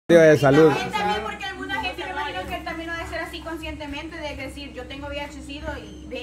de salud. También porque alguna gente me imagino que también lo ha de ser así conscientemente, de decir yo tengo VIH-Sida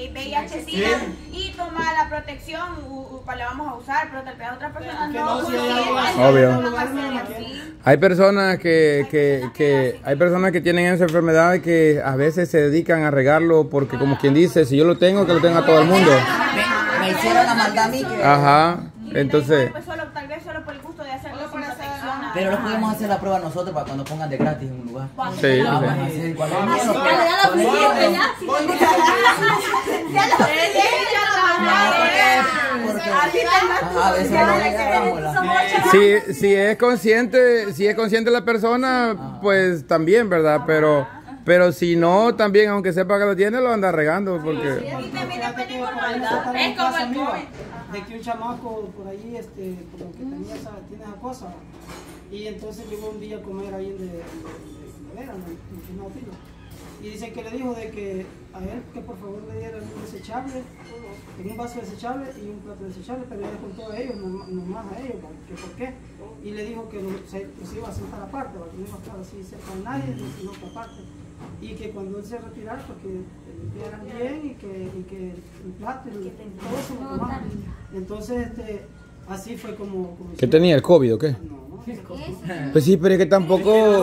y toma la protección, la vamos a usar, pero tal vez a otras personas no. Obvio. Hay personas que tienen esa enfermedad que a veces se dedican a regarlo porque como quien dice, si yo lo tengo, que lo tenga todo el mundo. Me hicieron la maldad a mí. Ajá, entonces... Tal vez solo por el gusto de hacerlo sin protección. Pero no podemos hacer la prueba nosotros para cuando pongan de gratis en un lugar. Sí, Vamos a hacer si es consciente la persona, pues también, ¿verdad? Pero si no, también, aunque sepa que lo tiene, lo anda regando porque... Es como el COVID. De que un chamaco por ahí, como que tiene esa cosa. Y entonces llegó un día a comer ahí en y dice que le dijo de que a él que por favor le diera un desechable, en un vaso desechable y un plato desechable, pero ella le contó a ellos, nomás a ellos, que por qué. Y le dijo que se iba a sentar aparte, que no iba a estar así cerca de nadie, sino que aparte. Y que cuando él se retirara, pues que limpiaran bien y que el plato y todo eso lo tomaran. Entonces, así fue como ¿Qué tenía, el COVID o qué? No. Pues sí, pero es que tampoco...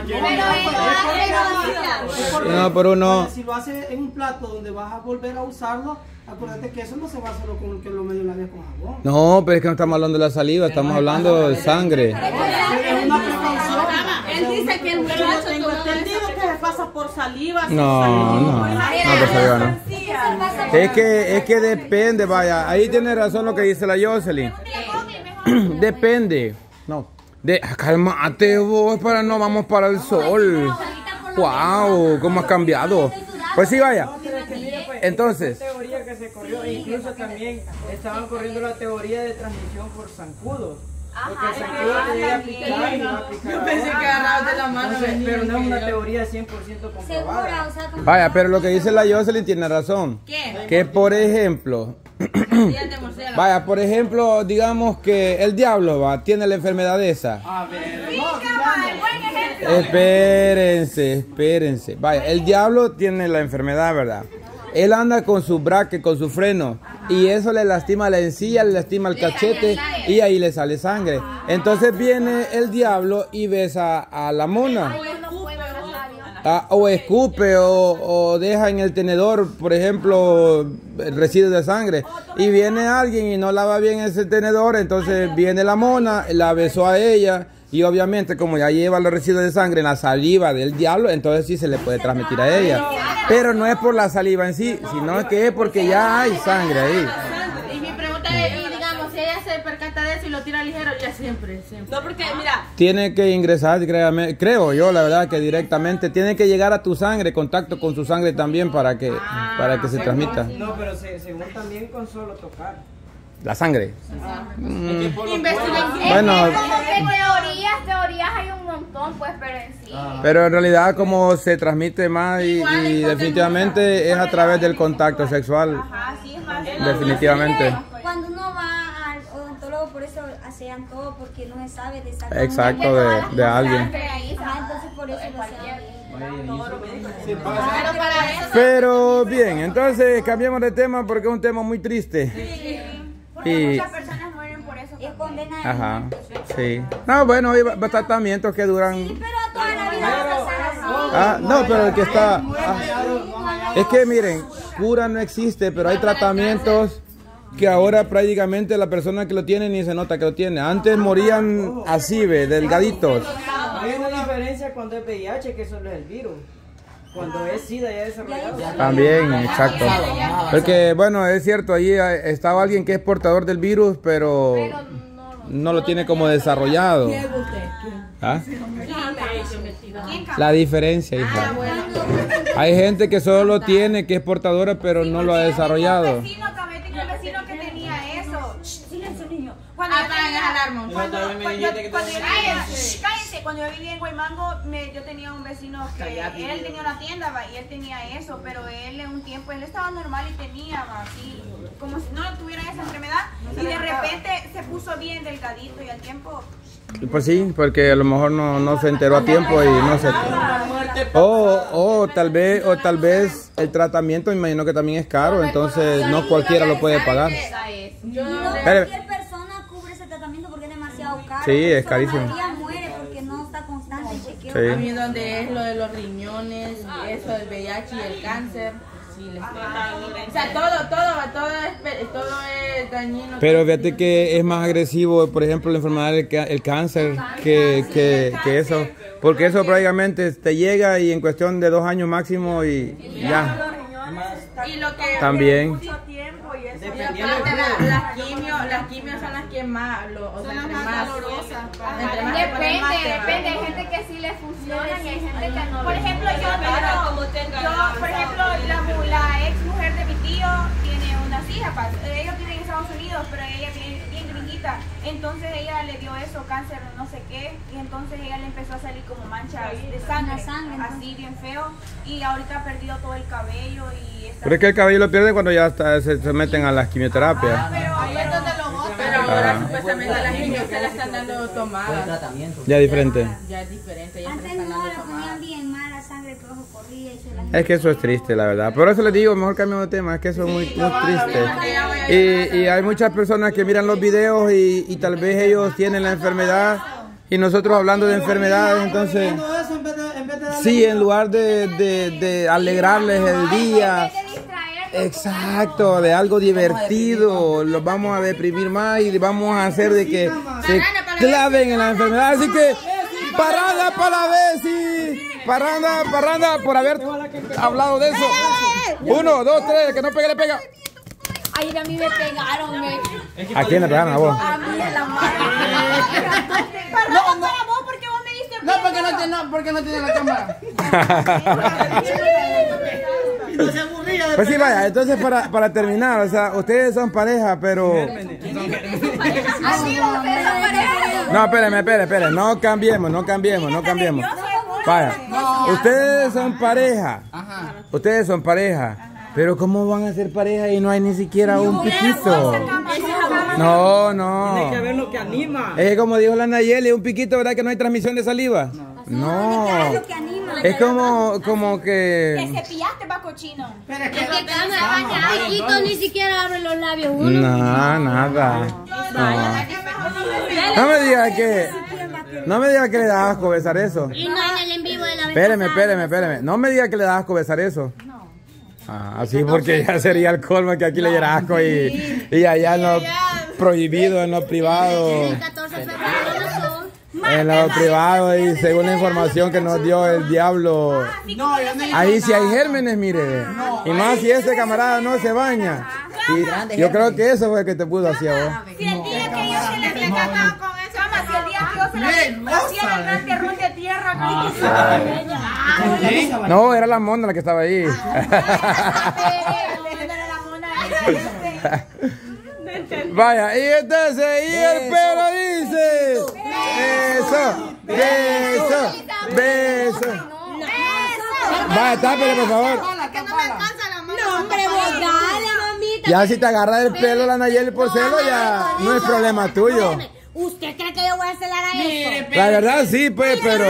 No, pero no... Si lo hace en un plato donde vas a volver a usarlo, acuérdate que eso no se va solo con que lo medio laves con jabón. No, pero es que no estamos hablando de la saliva, estamos hablando de sangre. Es una precaución. Él dice que el muchacho tengo entendido que se pasa por saliva. No, por saliva no. Es que depende, vaya, ahí tiene razón lo que dice la Jocelyn. Depende. No. Cálmate vos, vamos para el sol. Wow, cómo ha cambiado. Pues sí, vaya. Entonces. La teoría que se corrió, incluso también estaban corriendo la teoría de transmisión por zancudos. Porque el zancudo te llega a picar y va a picar. Yo pensé que agarrabas de la mano. Pero no es una teoría 100% comprobada. Vaya, pero lo que dice la Jocelyn tiene razón. ¿Qué? Que por ejemplo, vaya, por ejemplo, digamos que el diablo tiene la enfermedad esa. Espérense. Vaya, el diablo tiene la enfermedad, ¿verdad? Él anda con su braque, con su freno, y eso le lastima la encía, le lastima el cachete, y ahí le sale sangre. Entonces viene el diablo y besa a la mona. O escupe o deja en el tenedor, por ejemplo, residuos de sangre. Y viene alguien y no lava bien ese tenedor, entonces viene la mona, la besó a ella. Y obviamente como ya lleva los residuos de sangre en la saliva del diablo, entonces sí se le puede transmitir a ella. Pero no es por la saliva en sí, sino que es porque ya hay sangre ahí. Y mi pregunta es, digamos, si ella se percata de eso y lo tira ligero, ya siempre. No, porque mira. Tiene que ingresar, créame, creo yo, la verdad, que directamente tiene que llegar a tu sangre, contacto con su sangre también para que se transmita. No, pero según también con solo tocar. La sangre. Bueno, teorías hay un montón, pues, pero en sí. Pero en realidad como se transmite más y definitivamente es a través del contacto sexual. Ajá, sí, es más. Definitivamente. Cuando uno va al odontólogo, por eso hacían todo, porque no se sabe de esa Exacto, de alguien. Entonces por eso lo hacían. Pero bien, entonces cambiamos de tema porque es un tema muy triste. Porque muchas personas mueren por eso. Es condena. Ajá, sí. No, bueno, hay tratamientos que duran. Sí, pero toda la vida va a pasar así. No, pero el que está. Es que miren, cura no existe, pero hay tratamientos que ahora prácticamente la persona que lo tiene ni se nota que lo tiene. Antes morían así, delgaditos. Hay una diferencia cuando es VIH, que solo es el virus. Cuando es SIDA ya desarrollado. También, exacto. Porque, bueno, es cierto, allí estaba alguien que es portador del virus, pero no lo tiene como desarrollado. ¿Ah? La diferencia, hija. Hay gente que solo lo tiene, que es portadora, pero no lo ha desarrollado. Un vecino que tenía eso. Silencio, niño. Cuando yo vivía en Guaymango, yo tenía un vecino que él tenía una tienda y él tenía eso, pero él en un tiempo él estaba normal y tenía así, como si no tuviera esa enfermedad, y de repente se puso bien delgadito y al tiempo Pues sí, porque a lo mejor no se enteró a tiempo y no se... O tal vez el tratamiento, me imagino que también es caro, entonces no cualquiera lo puede pagar. Cualquier persona cubre ese tratamiento porque es demasiado caro. Sí, es carísimo. La mayoría muere porque no está constante el chequeo. Sí. A mí donde es lo de los riñones, eso del VIH y el cáncer. Sí, o sea, todo es dañino. Pero fíjate que es más agresivo, por ejemplo, la enfermedad del cáncer que eso. Porque eso prácticamente te llega y en cuestión de 2 años máximo y ya. Y lo que También. mucho tiempo y eso. Y aparte las quimios son las que más, más dolorosas. Depende, hay gente que sí le funciona y hay gente que no. Por ejemplo, por ejemplo, la ex mujer de mi tío tiene unas hijas, ellos viven en Estados Unidos, pero ella es bien gringuita, entonces ella le dio eso, cáncer no sé qué, y entonces ella le empezó a salir como manchas de sangre, así bien feo, y ahorita ha perdido todo el cabello y está... Pero es que el cabello lo pierde cuando ya se meten a las quimioterapias. Pero ahí es donde lo botan. Pero ahora supuestamente las quimios se la están dando tomadas. Ya diferente. Ya es diferente, ya se la Antes están no, dando le ponían tomadas. bien mal la sangre que ojo corría y se la Es que eso es triste, la verdad. Por eso les digo, mejor cambiamos de tema, es que eso es muy triste. Y hay muchas personas que miran los videos y tal vez ellos tienen la enfermedad y nosotros hablando de enfermedades, entonces... Sí, en lugar de alegrarles el día, exacto, de algo divertido, los vamos a deprimir más y vamos a hacer de que se claven en la enfermedad. Así que, parranda para la vez, parranda por haber hablado de eso. 1, 2, 3, que no pegue, le pega. Ayer a mí me pegaron, ¿A quién le pegaron? ¿A vos? a mí en la mano. No, para vos porque vos me diste No, porque no tiene la cámara. Pues sí, vaya, entonces para terminar, o sea, ustedes son pareja, pero... No, espérame, no cambiemos. Vaya, ustedes son pareja, pero ¿cómo van a ser pareja y no hay ni siquiera un piquito? No. Tiene que haber lo que anima. Es como dijo la Nayeli, un piquito, ¿verdad que no hay transmisión de saliva? No. Es como que... Te cepillaste pa' cochino. Es que cámara, ni siquiera abre los labios uno. No, nada. No me diga que le da asco besar eso. Y no en el en vivo de la vez Espéreme. No me diga que le da asco besar eso. Ah, así porque ya sería el colmo que aquí le diera asco y allá en lo prohibido, en lo privado. El 14 de febrero En lo privado y según la información que nos dio el diablo. Ahí sí hay gérmenes, mire. Y más si ese camarada no se baña. Y yo creo que eso fue el que te pudo así a vos. Si el día que yo se le trataba con esa cama, si el día que yo se le hacía el gran terror de tierra, No, era la mona la que estaba ahí. Vaya, y entonces, y el pelo dice: beso. Vaya, tápele, por favor. No, hombre, vos dale, mamita. Ya si te agarra el pelo la Nayeli por celo, ya no es problema tuyo. ¿Usted cree que yo voy a celar a eso? La verdad sí, pues, pero...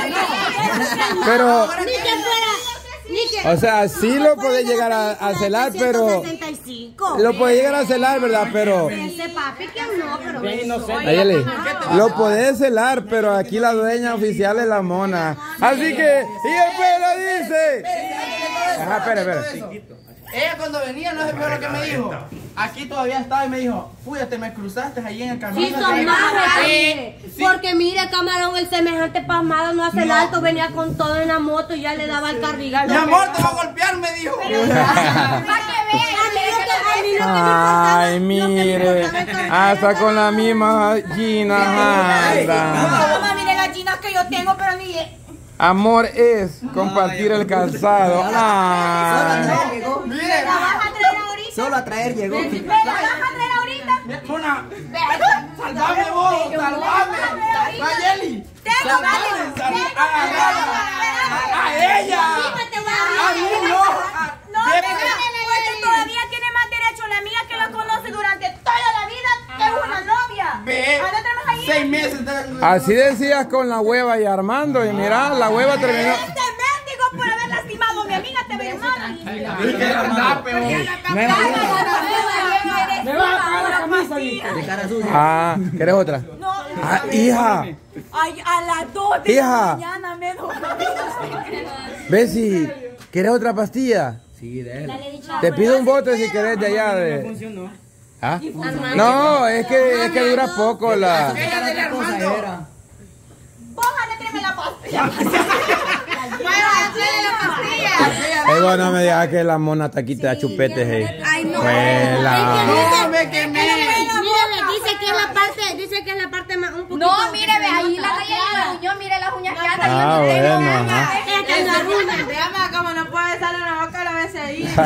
Ni que fuera... O sea, sí lo puede llegar a celar, pero... 165. Lo puede llegar a celar, ¿verdad? Pero... Ese papi que no, pero... Nayeli, lo puede celar, pero aquí la dueña oficial es la mona. Así que... Y el pelo dice... Ajá, espera. Ella cuando venía, no sé fue lo que me dijo. Aquí todavía estaba y me dijo, fúyate, me cruzaste allí en el camino. Sí, son más porque mira, camarón, el semejante pasmado no hace el alto, venía con todo en la moto y ya le daba el carrito. Mi amor, te va a golpear, me dijo. Ay, mire, hasta con la misma gallina anda. mire gallinas que yo tengo, pero ni... Amor es compartir el calzado. Ay. Mire, ¿La vas a traer ahorita? Solo a traer llegó. ¿La vas a traer ahorita? Mona, salvame vos, salvame. Nayeli, salvame, a ella. A mí no. Porque todavía tiene más derecho la amiga que la conoce durante toda la vida que una novia. Ve, ¿A dónde tenemos ahí? 6 Así decías con la hueva y Armando. Y mira, la hueva terminó. Este mendigo por haber lastimado a mi amiga te ve mal. Me vas a pagar la camisa, De cara sucia. Ah, ¿querés otra? No. Ah, hija. Ay, a las 2 de Hija. la mañana me Bessie, ¿querés otra pastilla? Sí, de él. Te pido un bote si querés de allá de... Funcionó. ¿Ah? No, es que dura poco la... Otra cosa era. Vos, Ana, tráeme la pastilla. Ey, no me digas que la mona taquita chupetes, hey. Ay, no. Huela. No, me quemé. Dice que es la parte más un poquito. No, mire, ve ahí la raya de la uña, mire las uñas que andan. Ah, bueno, ajá. Esta es la ruña. Veamos como no puede salir en la boca la vez ahí.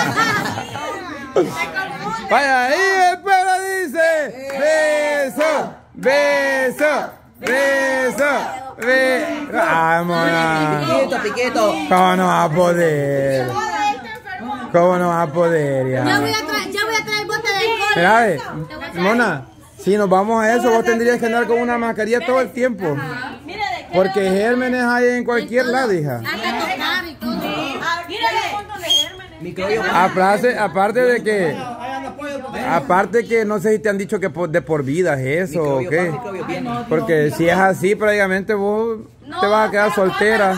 Vaya, y espera, dice. Beso, beso, beso, beso. Ah, mona. Piquito, piquito. ¿Cómo no va a poder? ¿Cómo no va a poder ya? Yo voy a traer bote de alcohol. Mira, ve, mona, si nos vamos a eso, vos tendrías que andar con una mascarilla todo el tiempo. Porque gérmenes hay en cualquier lado, hija. Hasta tocar y todo. Microbio. Aparte de que... Aparte que no sé si te han dicho que de por vida es eso o qué. Microbio viene. Porque si es así, prácticamente vos te vas a quedar soltera.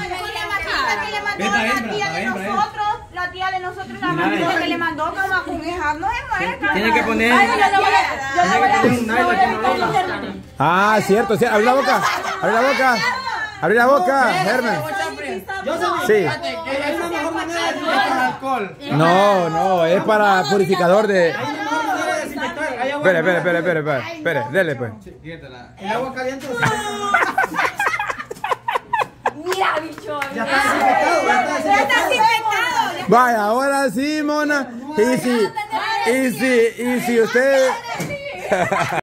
La tía de nosotros, la mamá que le mandó como a conejar, no es muerta. Tiene que poner. Ah, cierto, sí. Abre la boca. Abre la boca. Abre la boca, Germen. Sí. Es una mejor manera de desinfectar alcohol. No, es para purificador de... Hay una mejor manera de desinfectar. Hay agua. Espere, dele pues. El agua caliente. Mira, bicho. Ya está desinfectado, ya está Ya está desinfectado. desinfectado. Vaya, ahora sí, mona. Y si usted...